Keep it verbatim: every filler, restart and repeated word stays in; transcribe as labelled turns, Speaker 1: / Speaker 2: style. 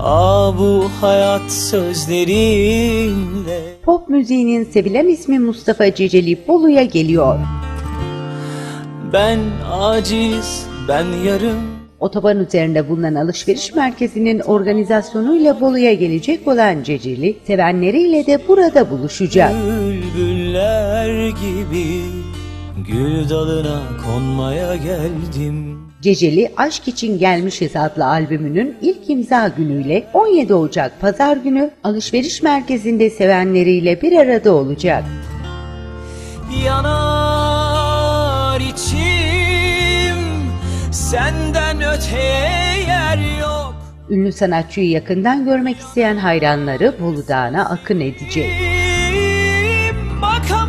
Speaker 1: Aa, bu hayat sözlerinle.
Speaker 2: Pop müziğinin sevilen ismi Mustafa Ceceli Bolu'ya geliyor.
Speaker 1: Ben aciz, ben yarım.
Speaker 2: Otoban üzerinde bulunan alışveriş merkezinin organizasyonuyla Bolu'ya gelecek olan Ceceli, sevenleriyle de burada buluşacak.
Speaker 1: Bülbüller gibi gül dalına konmaya geldim.
Speaker 2: Ceceli Aşk İçin Gelmişiz adlı albümünün ilk imza günüyle on yedi Ocak Pazar günü alışveriş merkezinde sevenleriyle bir arada olacak.
Speaker 1: Yanar içim, senden öteye yer yok.
Speaker 2: Ünlü sanatçıyı yakından görmek isteyen hayranları Bolu Dağı'na akın edecek.
Speaker 1: Bakar